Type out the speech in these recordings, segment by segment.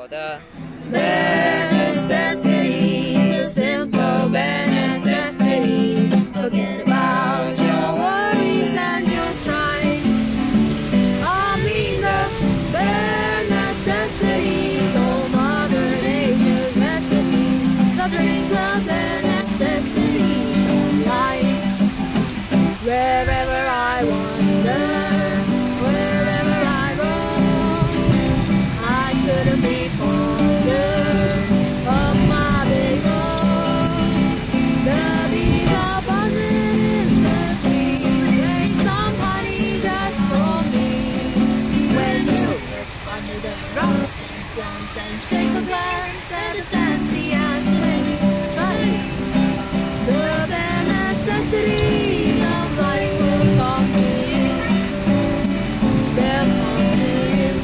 the bare necessities, the simple bare necessities. Forget about your worries and your strife. I mean the bare necessities, oh Mother Nature's recipe. The drinks, the bare necessities of life. Wherever I wander, wherever I roam, I couldn't be fonder of my big home. The bees are buzzing in the trees, bring some honey just for me. When you look under the rocks and plants and take a glance at the fancy ants, maybe try the bare necessities of life will come to you. They'll come to you.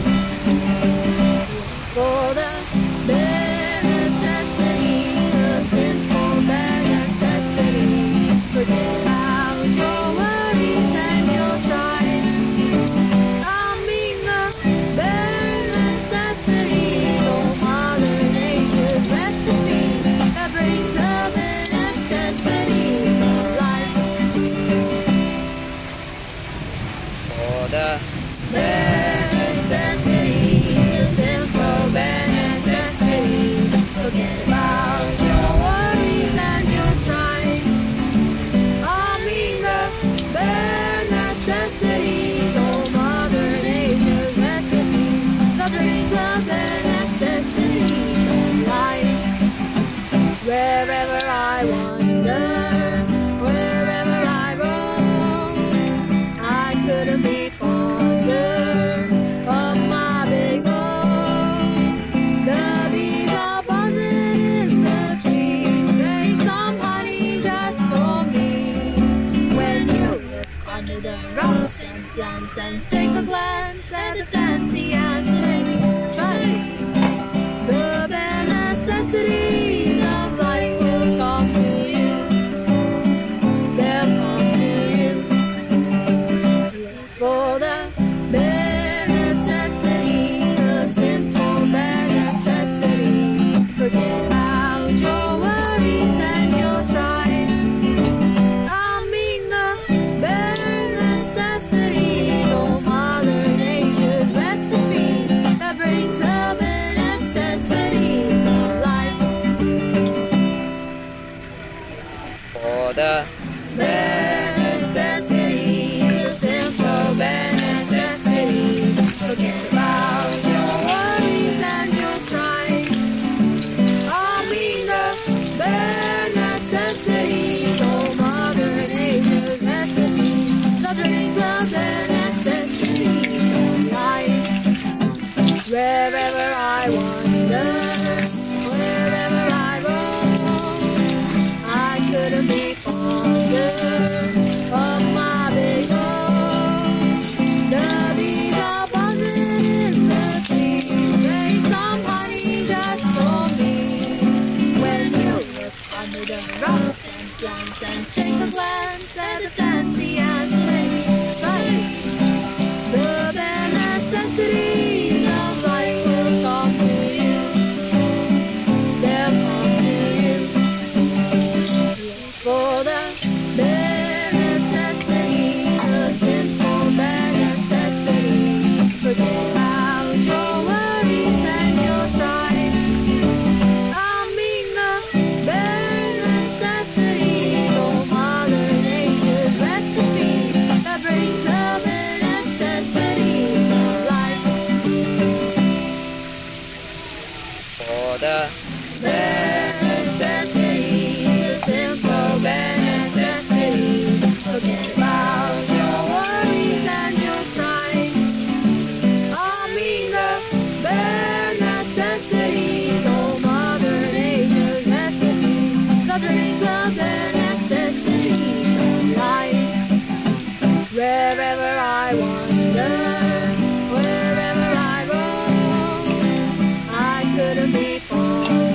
For the bare necessities, the simple bare necessities. Forget about your worries and your strife. I mean the bare necessities, oh Mother Nature's recipes that brings the bare necessities of life. for the Bare necessities, the simple bare necessities. Forget about your worries and your strife. I mean the bare necessities, oh Mother Nature's recipes. The drinks, the bare necessities of life. Wherever I wander, wherever I roam, I couldn't be fonder of my big home. The bees are buzzing in the trees, bring some honey just for me. When you look under the rocks and plants and take a glance at the fancy ants, maybe try the bare necessities of life will come to you. They'll come to you. For the bare necessities, the simple bare necessities. Forget about your worries and your strife. I mean the bare necessities, oh Mother Nature's recipes that brings the bare necessities of life. for the Bare necessities, the simple bare necessities. Forget about your worries and your strife. I mean the bare necessities, oh Mother Nature's recipes. The drinks, the bare necessities of life. Wherever I wander, wherever I roam, I couldn't be fonder of my big home. The bees are buzzing in the trees, bring some honey just for me. When you look under the rocks and plants and take a glance at the fancy ants, maybe try the bare necessities of life will come to you. They'll come to you. For the bare necessities, the simple bare necessities. Forget about your worries and your strife. I mean the bare necessities, oh Mother Nature's recipes that brings the bare necessities of life. for the Bare necessities, the simple bare necessities. Forget about your worries and your strife. I mean the bare necessities, oh Mother Nature's recipes. The drinks, the bare necessities of life. Wherever I wander, wherever I roam, I couldn't be fonder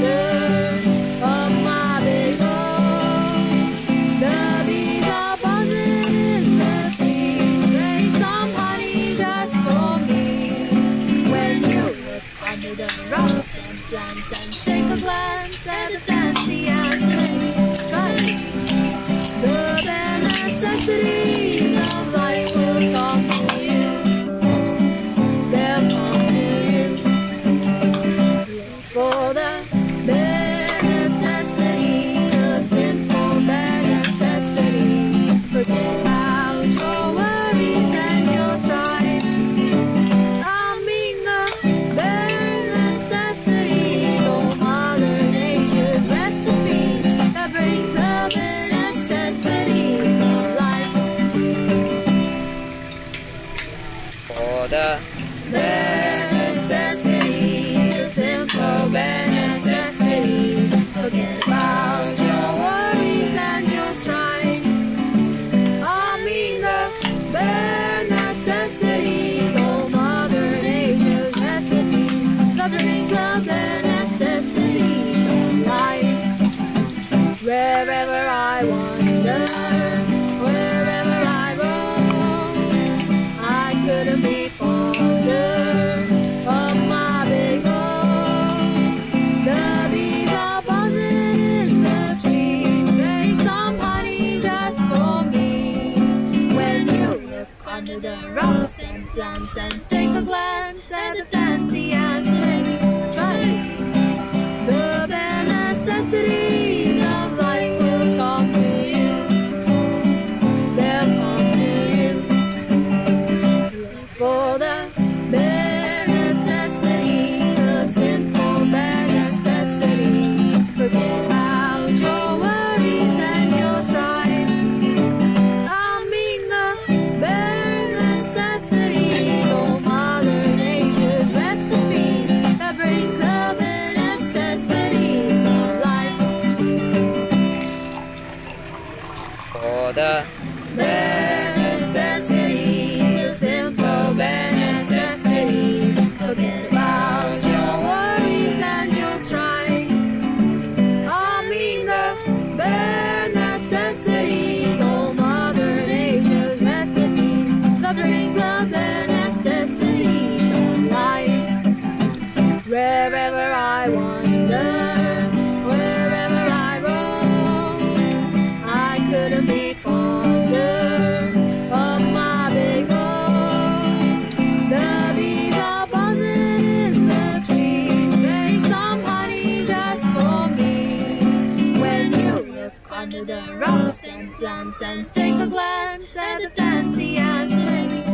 rocks and plants and take a glance at the fancy ants and maybe try the bare necessities of life will come to you. They'll come to you. Look for the bare necessities, the simple bare necessities. Forget about your worries and your strife. I mean the bare necessities, all Mother Nature's recipes that brings the bare necessities of life. For the Bare necessities, the simple bare necessities. Forget about your worries and your strife. I mean the bare necessities, all Mother Nature's recipes that brings the bare necessities of life. Wherever I wander, wherever I roam, I couldn't be fonder of my big home. The bees are buzzing in the trees, make some honey just for me. When you look under the rocks and plants and take a glance at the fancy ants and maybe try the bare necessities of life will come to you. They'll come to you. Look for the bare necessities, the simple bare necessities. Forget about your worries and your strife. I mean the bare necessities, all Mother Nature's recipes that brings the bare necessities of life. for the Bare necessities, the simple bare necessities. Forget about your worries and your strife. I mean the bare necessities, all Mother Nature's recipes that brings the bare necessities of life. Wherever I wander, wherever I roam, I couldn't be fonder of my big home. The bees are buzzing in the trees, make some honey just for me. When you look under the rocks and plants and take a glance at the fancy ants and maybe